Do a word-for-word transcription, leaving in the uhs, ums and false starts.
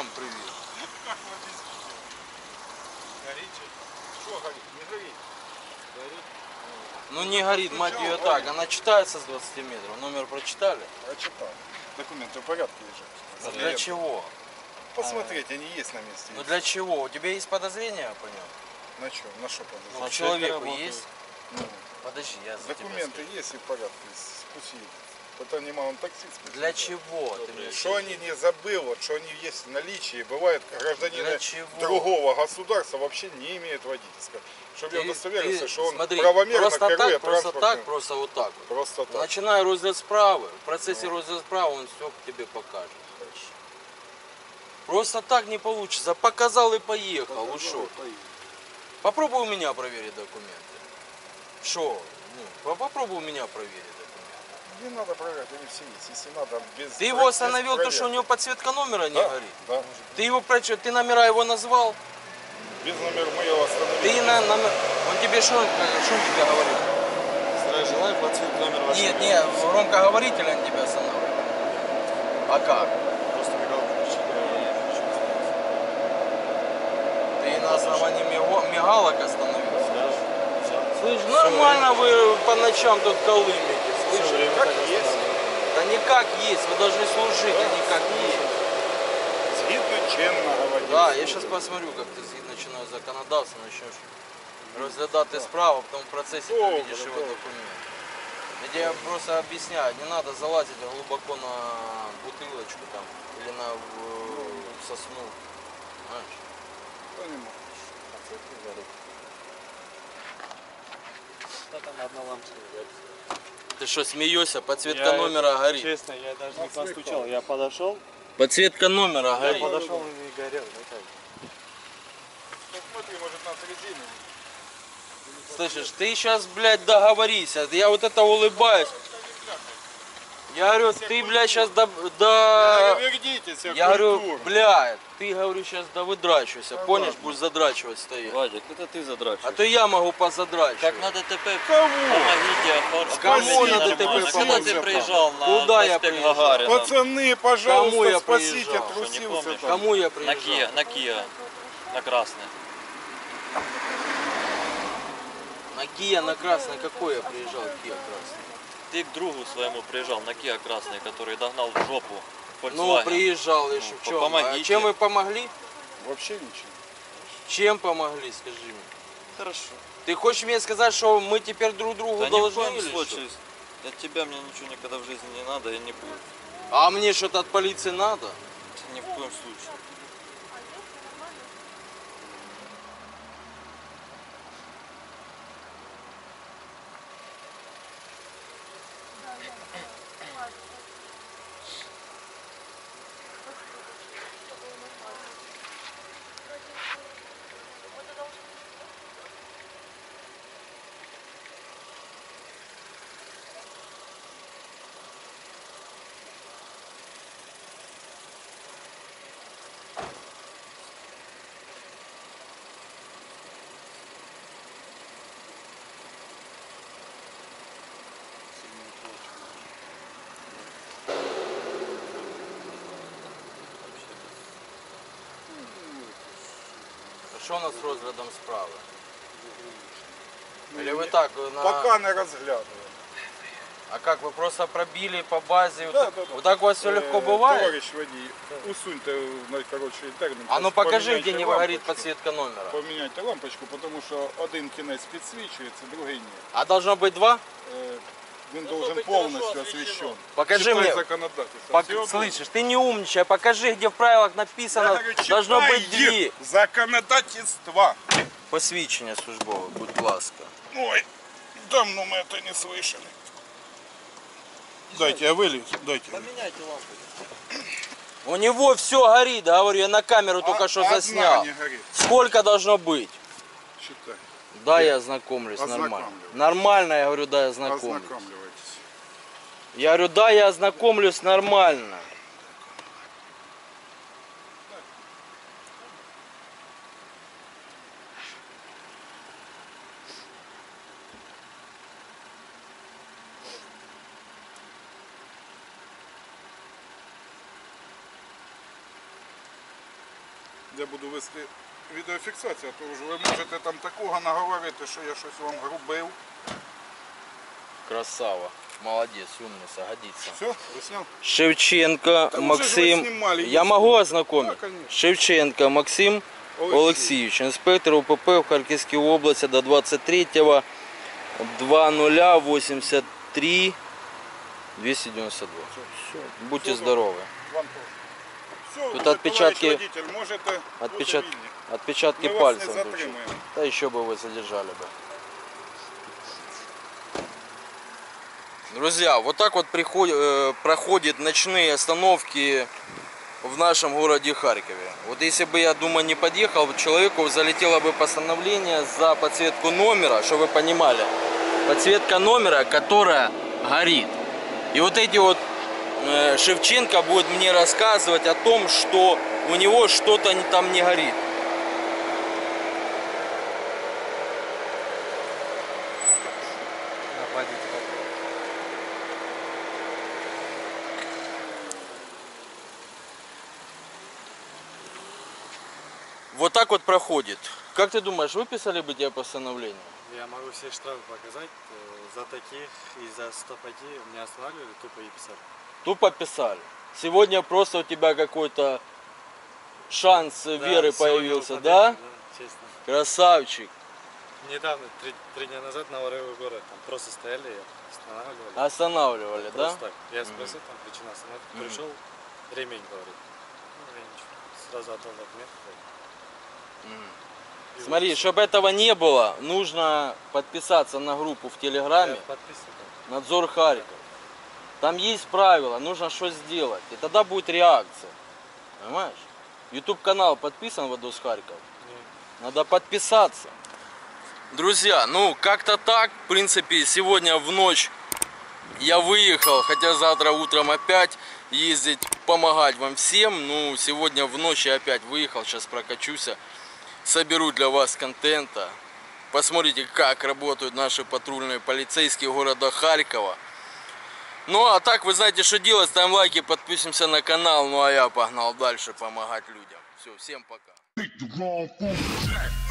вам привет. Как водитель? Горите? Что горит? Не горит. Горит. Ну не горит, мать ее так. Она читается с двадцати метров. Номер прочитали? Прочитал. Документы в порядке лежат. Ну, для чего? Посмотреть, они есть на месте. Ну для чего? У тебя есть подозрения, понял? На что? На что Ну, подозревать? человеку есть? Ну, Подожди, я за документы тебя есть и в порядке. Пусть едет. Это не он таксист. скажу. Для чего? Ты мне Что они не забыл, вот, что они есть в наличии, бывает гражданин Для чего? другого государства вообще не имеет водительского. Чтобы я Ты- удостоверился, ты что он смотри, правомерно просто керует так, просто транспортным. так, просто вот так вот. Просто так. Начинаю розгляд справи. В процессе Ну. розгляда справи он все тебе покажет. Хорошо. Просто так не получится. Показал и поехал. Показал Ушел. и поехал. Попробуй у меня проверить документы. Что? Ну, по- попробуй у меня проверить документы. Не надо проверять, они все есть. Если надо, без Ты его без остановил, то что у проверки. него подсветка номера не Да, горит? да. Ты его прочел, ты номера его назвал? Без номера мы его остановили. Ты на номер... Он тебе что, что он тебе говорит? Здравия желаю, подсветка номер вашего. Нет, нет, громкоговоритель он тебя останавливает. А как? Просто мигалку включили. Ты на основании миго- мигалок остановился? Да. Слышь, нормально вы по ночам тут колымите. Все Слышь, время как так есть. останавливаю. да не как есть, вы должны служить, а не как есть. Згідно чинного водителя. Да, я сейчас посмотрю, как ты згідно чинного законодавства начнешь розглядати справу, а потом в процессе ты Добре, увидишь его добре. документы. Я тебе просто объясняю, не надо залазить глубоко на бутылочку там или на в- сосну. Знаешь? Понимаю. Да, там одна лампочка горит. Ты что, смеешься? Подсветка Я- номера горит. Честно, я даже не постучал. Я подошел, Подсветка номера я горит. подошел и не горел. Вот так. Посмотри, может нас резину. Слышишь, ты сейчас, блядь, договорись. Я вот это улыбаюсь. Я говорю, ты, блядь, сейчас до... до... Вердитесь, Я говорю, блядь, ты, говорю, сейчас да выдрачивайся. Понял, будешь задрачивать стоять. Вадик, это ты А задрачиваешь. то я могу позадрачивать. Как на ДТП Кого? помогите оформить. Кому на Нормально. ДТП Когда помогите? ты приезжал на Куда я проспект приезжал? Гагарина? Пацаны, пожалуйста, Кому я спасите, приезжал? Что, не трусился помнишь? там. Кому я На приезжал? Киа, на Киа, на красный. На Кия, на Красный, какой я приезжал? Кия Красный. Ты к другу своему приезжал на Киа красный, который догнал в жопу Ну, Volkswagen. приезжал, и что, в чем? А помогите. чем вы помогли? Вообще ничего. Чем помогли, скажи мне? Хорошо. Ты хочешь мне сказать, что мы теперь друг другу Да ни в должны коем или случае. От тебя мне ничего никогда в жизни не надо и не будет. что? А мне что-то от полиции надо? Ни в коем случае. А що у нас з розглядом справи? Или вы так на... Пока не розглядуємо. А как, вы просто пробили по базе? Да, вот, да, да. вот так у вас все легко Е, бывает? Товарищ водій, усуньте на коротший термін. А ну покажи, Поміняйте где не лампочку. горит подсветка номера. Поміняйте лампочку, тому що один кінець підсвічується, другий ні. А должно быть два? Е, Він должен повністю освіщен. Покажи Читай мне. законодательство. Пок- Всё Слышишь, ты не умничай, покажи, где в правилах написано, Я говорю, должно читай быть две. законодательство. Посвідчення службове, будь ласка. Ой, давно мы это не слышали. Дайте, я вылез, дайте. Поменяйте лампу. У него все горит, говорю, я на камеру только что Одна заснял. не горит. Сколько должно быть? Считай. Да, я ознакомлюсь, нормально. Ознакомливайтесь. Нормально, я говорю, да, я ознакомлюсь. Ознакомливайтесь. Я говорю, да, я ознакомлюсь нормально. Я буду вести відеофіксацію, а то вже ви можете там такого наговорити, що я щось вам грубив. Красава. Молодец, умница, годится. Все, ви сняв? Шевченко Да уже же вы Максим. снимали, Я есть. могу ознакомить? Да, конечно. Шевченко Максим Олексійович. Олексійович, інспектор УПП в Харківській області до двадцять третього двадцять вісімдесят три двісті дев'яносто два. Все, будьте Все, здоровы. Вам теж. Все, Тут отпечатки- водитель, можете Отпечат... бути вільні. Отпечатки Ми вас пальцев. не тут. затримуємо. Да еще бы вы задержали бы. Друзья, вот так вот приходит, э, проходят ночные остановки в нашем городе Харькове. Вот если бы я, думаю, не подъехал, человеку залетело бы постановление за подсветку номера, чтобы вы понимали. Подсветка номера, которая горит. И вот эти вот э, Шевченко будет мне рассказывать о том, что у него что-то там не горит. Нападите. Вот так вот проходит. Как ты думаешь, выписали бы тебе постановление? Я могу все штрафы показать. э, За таких и за стопаки меня останавливали, тупо и писали. Тупо писали. Сегодня просто у тебя какой-то шанс Да, веры сегодня появился, вы да? подъехали, да? Честно. Красавчик. Недавно, три, три дня назад на Воровой город, там просто стояли, останавливали. Останавливали, да? Просто так. Я спросил, там причина остановки. Мгм. Пришел, ремень говорит. Ну, я ничего. Сразу отдал документы. Мгм. И Смотри, выписал. чтобы этого не было, нужно подписаться на группу в Я Телеграме подписан. там. «Надзор Харьков». Там есть правила, нужно что сделать. И тогда будет реакция. Понимаешь? YouTube канал подписан «Водос Харьков». Не. Надо подписаться. Друзья, ну как-то так. В принципе, сегодня в ночь я выехал, хотя завтра утром опять ездить, помогать вам всем. Ну, сегодня в ночь я опять выехал, сейчас прокачусь, соберу для вас контента. Посмотрите, как работают наши патрульные полицейские города Харькова. Ну, а так, вы знаете, что делать. Ставим лайки, подписываемся на канал. Ну, а я погнал дальше помогать людям. Все, всем пока. Pick the wrong food.